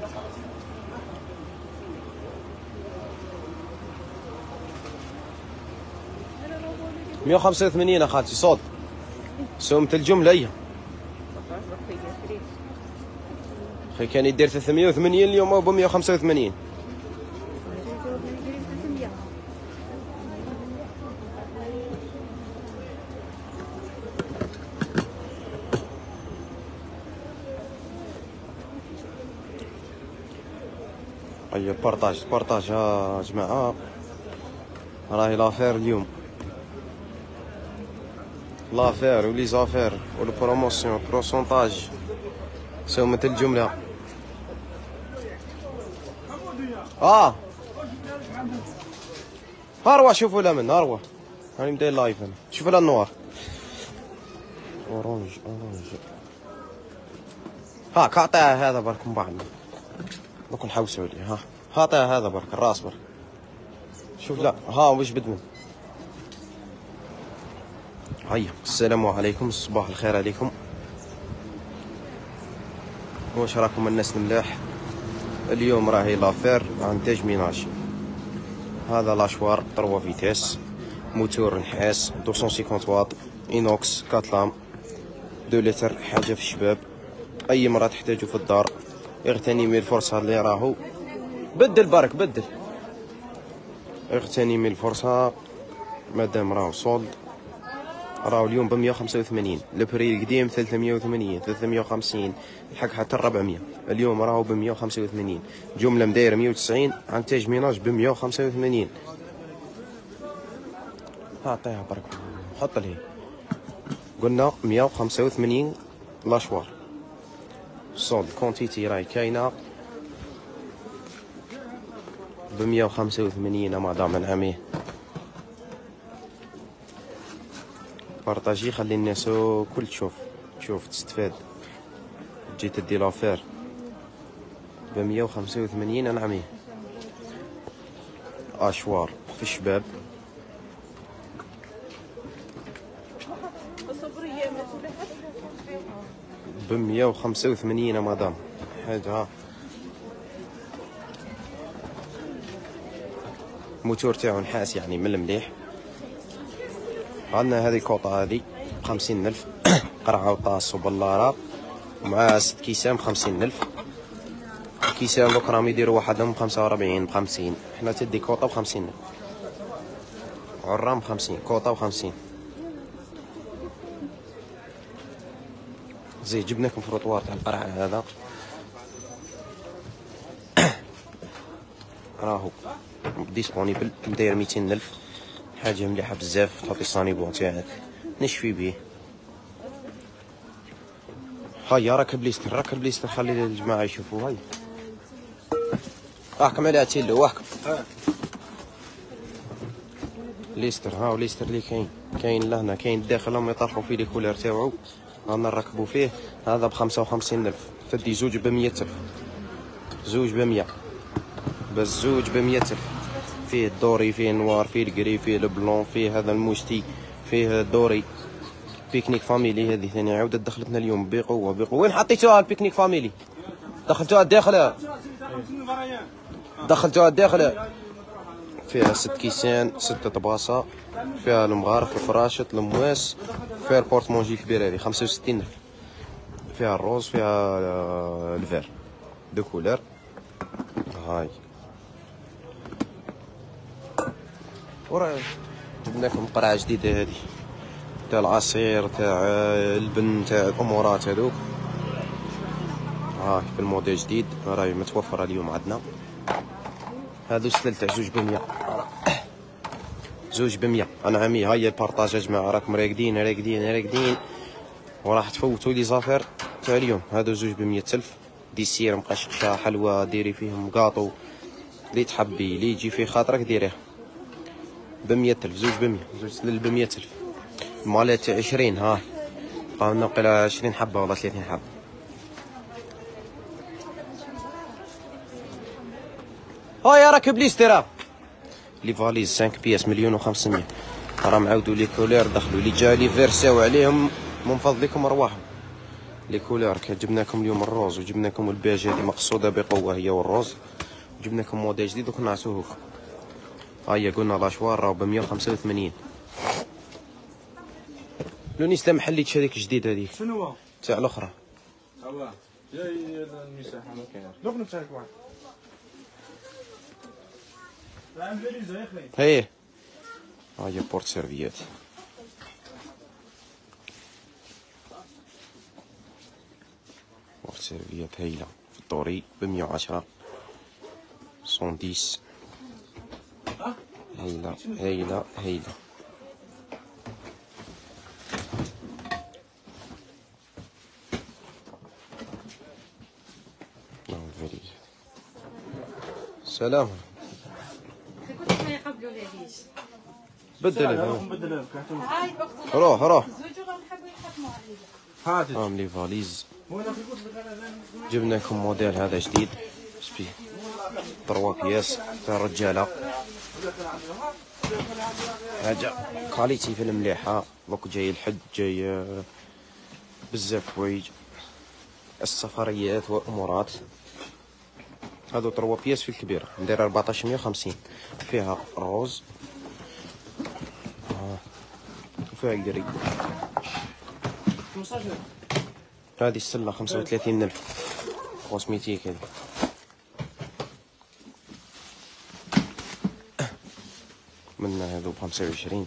185 اخاتي صوت سومة الجملة هي. اخي كان يدير 380 اليوم هو ب 185. هيا بارطاج بارطاج ها جماعة، راهي لافير اليوم، لافير ولي زافير والبروموسيون بروسونتاج سومة الجملة. هاروا شوفوا لا من هاروا هاني مداير لايف انا، شوفوا لا النوار اورانج اورانج. هاك عطيها هذا برك من بعد دوك نحوسوا عليه. عطيها هذا برك الراس برك. شوف لا واش بدمن. هيا السلام عليكم، صباح الخير عليكم. واش راكم الناس الملاح؟ اليوم راهي لافير انتاج ميناج. هذا لاشوار 3 فيتاس، موتور نحاس 250 واط، اينوكس 4 لام 2 لتر، حاجه في الشباب، اي مرة تحتاجو في الدار. اغتنمي الفرصه اللي راهو بدل برك بدل، اغتنمي الفرصه مادام راهو صولد. راهو اليوم ب 185، البري القديم 380 350 الحق حتى 400. اليوم راهو ب 185، جمله مدايره 190، انتاج ميناج ب 185. عطيها برك حط ليه، قلنا 185 لاشوار صولد. كونتيتي راهي كاينه ب 185 مادام نعميه. بارطاجي خلي الناس كل تشوف تستفاد، تجي تدي لافير ب 185 نعميه. اشوار في الشباب ب 185 مادام حاجه. موتور تاعو نحاس يعني من المليح. عندنا هذه كوطه هذه ب50 ألف، قرعه وطاس وبلاره ومع 6 كيسان ب50 ألف. الكيسان دوك راهم يديروا وحدهم 45 ب50. حنا تدي كوطه ب50 ألف، عرام ب50، كوطه ب50. زين جبناكم فروطوار تاع القرعه هذا راهو ديسپونيبل، داير 200 ألف، حاجه مليحه بزاف. تحطي الصانيبون تاعك نشفي بيه. هيا راكب ليستر خلي الجماعه يشوفوا. هاي احكم عليها تيلو احكم. ليستر هاو ليستر اللي كاين لهنا، كاين الداخل هم يطرحوا فيه لي كولير تاوعو، رانا نركبوا فيه. هذا ب55 ألف، تدي زوج ب 100 ألف، زوج ب 100 بس، زوج ب 100 ألف. فيه الدوري، فيه نوار، فيه الكري، فيه البلون، فيه هذا الموستي، فيه الدوري. بيكنيك فاميلي هذه ثاني عاودت دخلتنا اليوم بقوه. وين حطيتوها البيكنيك فاميلي؟ دخلتوها الداخل؟ دخلتوها الداخل. فيها 6 كيسان، 6 طباسه، فيها المغارف، الفراشط، المواس، فيها البورتمونجي كبير هذه 65 ألف. فيها الروز، فيها الفير دو كولور. هاي وراه جبناكم قرعه جديده هذه تاع العصير، تاع البن، تاع الامورات هذوك. هاي في الموديل جديد راهي متوفره اليوم عندنا. هادو سلل تاع زوج ب100، زوج ب100 انعميه. هيا البارطاج يا جماعه، راكم راقدين وراح تفوتوا لي زافير تاع اليوم. هادو زوج ب100 ألف، ديسير مقشقشه حلوه، ديري فيهم قاطو اللي تحبي، اللي يجي في خاطرك ديريه ب100 ألف. زوج ب100، زوج سلل ب100 ألف. مالات 20 ها بقاو لنا قيل 20 حبه ولا 30 حبه. هاي راكب ليستر لي فاليز 5 بياس 1,500,000. راهم عاودوا لي كولير، دخلوا لي جا لي فيرساو عليهم، من فضلكم ارواحهم لي كولور جبنا لكم اليوم الروز وجبنا لكم البيج هذه مقصوده بقوه هي والروز، وجبنا لكم موديل جديد وكنا نعطوه لكم. هيا قلنا لاشوار راهو ب 185. لونيس لا محليتش هذيك جديد هذيك شنو هو؟ تاع الاخرى. هو جاي المساحه ما كاينش. دوك نتاعك واحد. عام فيليزا يا اخي. هي هيا بورت سيرفيات. بورت سيرفيات هايله في الطوري ب 110 110. هايله هايله هايله. سلام. بدل روح روح. هام لي فاليز. جبنا لكم موديل هذا جديد سبي 3 بياس تاع الرجاله. حاجه كاليتي في المليحه. دوك جاي الحج جاي بزاف حوايج السفريات والامورات. هادو 3 بياس في الكبيره ندير 1450 فيها الروز وفيها القري. هذه السله 35,000 كوسميتيك. هذه منا هذو ب25.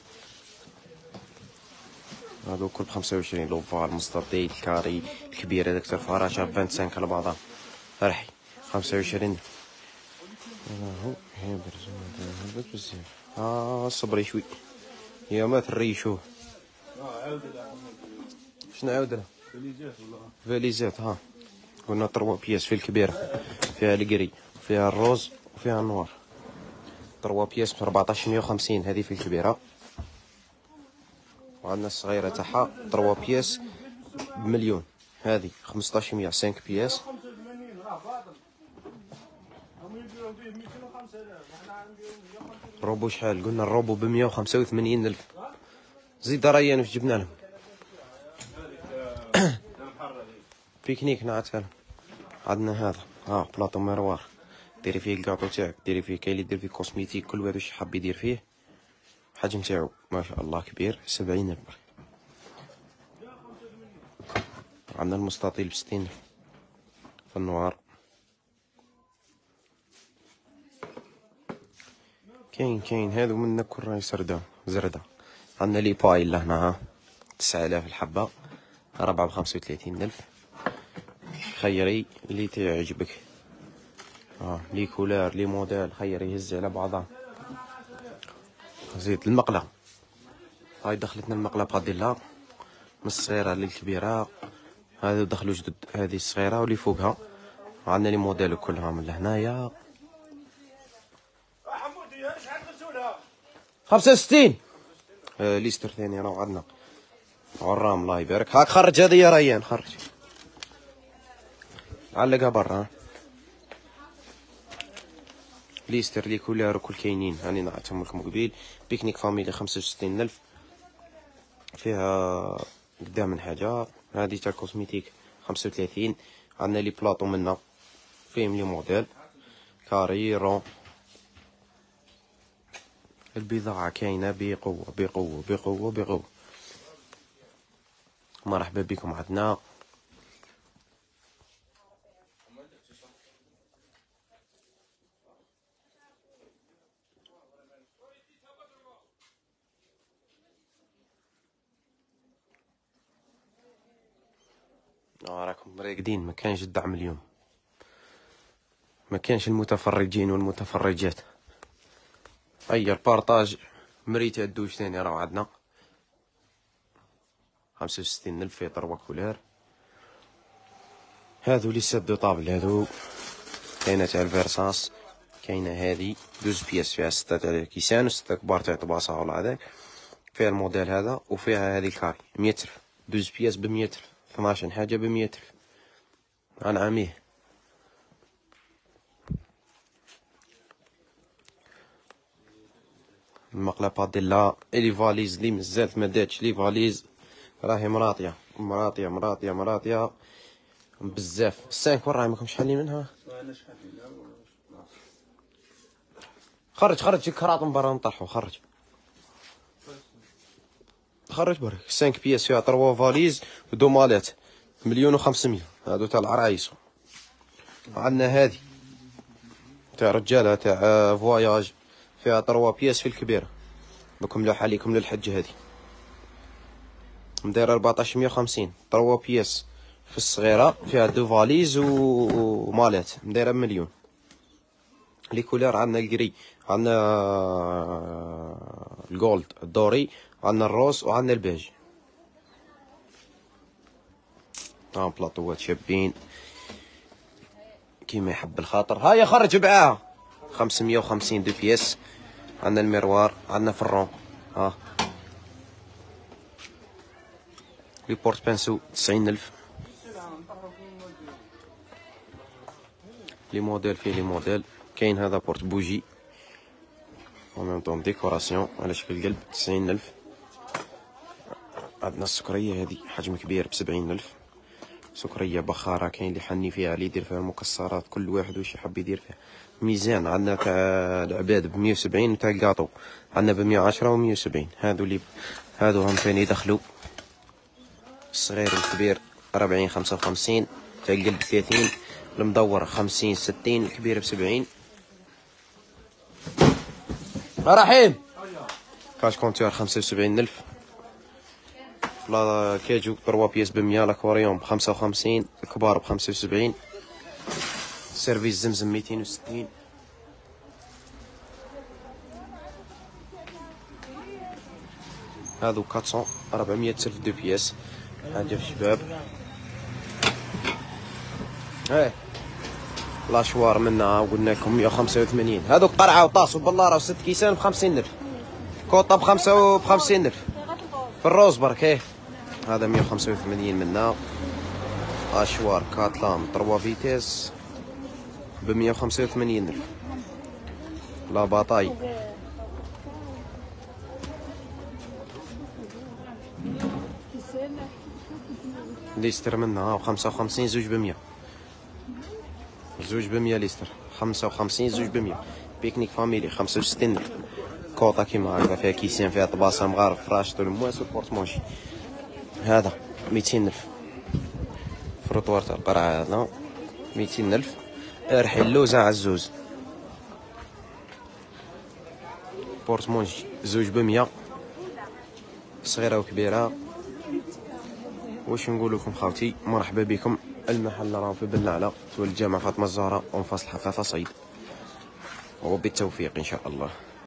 هذو كل ب25. لوفار مستطيل الكاري الكبير هذاك تاع الفراشه 25 على بعضها رحي 25. هو هي برزون بزاف. صبري شوي يا ما تريشوه. شنو عاود له؟ فاليزات. قلنا 3 بياس في الكبيره فيها القري فيها الروز وفيها النوار. 3 بياس ب 1450 هذه في الكبيره. وعندنا الصغيره تاعها 3 بياس بمليون هذه 1500 5 بياس. روبو شحال قلنا؟ الروبو ب 185,000. زيد ريان واش جبنا لهم. بيكنيك نعتها لهم. عندنا هذا بلاطو مروار ديري فيه الكاطو تاعك، ديري فيه كاين اللي يدير فيه كوسميتيك كل واحد واش حاب يدير فيه. الحجم تاعو ما شاء الله كبير 70,000. عندنا المستطيل ب60 في النوار. كاين هذو منا كل راهي زردة. عندنا لي بايل لهنا 9000 الحبة 4 ب35,000. خيري اللي تعجبك. لي كولار لي موديل خيري هزي على بعضها. زيد المقلة هاي دخلتنا المقلة بغاديلا من الصغيرة للكبيرة. هذو دخلوا جدد هذه الصغيرة واللي فوقها. عندنا لي موديل كلها من لهنايا 65. ليستر ثاني راه عندنا عرام الله يبارك. هاك خرج هذه يا ريان خرج علقها برا. ليستر لي كولار وكل كاينين راني نعطيهم لكم قبيل. بيكنيك فاميلي 65,000 فيها قدام من حاجه. هذه تاع كوسميتيك 35. عندنا لي بلاطو منا فيهم لي موديل كاري رون. البضاعه كاينه بقوه بقوه بقوه بقوه. مرحبا بكم عندنا. راكم راقدين ما كانش الدعم اليوم. ما كانش المتفرجين والمتفرجات. هيا البارطاج مريت الدوش ثاني راه عندنا 65,000 في 3 كولار. هذو لي ساد دو طابل. هذو كاينه تاع الفيرساس كاينه هذه 12 بياس فيها 6 تاع كيسان و6 كبار تاع طباصه ولا هذاك. فيها الموديل هذا وفيها هذه الكاري 100,000 12 بياس ب 100,000 12 حاجه ب 100,000 انعاميه. المقلة باديلا لي فاليز لي مازالت ما داتش لي فاليز راهي مراطيه مراطيه مراطيه مراطيه بزاف. 5 وراه ماكمش حالين منها. خرج شي كراط من برا نطرحو. خرج برك. 5 بياس فيها 3 فاليز ودو مالات 1,500,000 هادو تاع العرايس. عندنا هادي تاع رجاله تاع فواياج فيها 3 بياس في الكبيره. دوك ملوحه ليكم للحج. هادي مدايره 1450. 3 بياس في الصغيره فيها 2 فاليز ومالات مدايره بمليون. لي كولور عندنا الكري، عندنا الجولد الدوري، عندنا الروز وعندنا البيج. بلاطوات شابين كيما يحب الخاطر. هيا خرج معاها. 550 دو بياس. عندنا الميروار، عندنا فرون. لي بورت بانسو 90,000. لي موديل فيه لي موديل. كاين هذا بورت بوجي و ميم طون ديكوراسيون على شكل قلب 90,000. عندنا السكريه هذه حجم كبير ب70,000. سكريه بخاره كاين اللي حني فيها اللي يدير فيها المكسرات، كل واحد واش يحب يدير فيها. ميزان عندنا تاع العباد ب170 وتاع الكاطو عندنا ب110 و170. هادو هم ثاني يدخلوا الصغير والكبير 40 55 تاع القلب 30 المدور 50 60 الكبير ب70. رحيم كاش كونتور 75,000. لا كاجو 3 بياس ب100. الاكواريوم ب55 الكبار ب75. سيرفيس زمزم 260. هادو 400,000 دو بياس. حاجه في الشباب. لاشوار منا قلنا لكم 185. هادوك قرعه وطاس وبلاره و6 كيسان ب50,000. كوطه ب55,000 في الروز برك. هذا 185 منا. اشوار كاتلام 3 فيتيس ب185,000. لا باطاي ليستر منها ب55 زوج ب100. زوج ب100 ليستر 55 زوج ب100. بيكنيك فاميلي 65,000. كوطه كيما هكذا فيها كيسان فيها طباسه مغارب فراش المواس والبورتمونشي. هذا 200,000. فروطوار تاع القرعه هذا 200,000. ارحي اللوزه عزوز. بورتمونشي زوج ب100 صغيره وكبيره. واش نقول لكم خاوتي، مرحبا بكم. المحل راه في بن نعلة تولد جامع فاطمه الزهراء ونفاصل الحفافه صيد. وبالتوفيق ان شاء الله.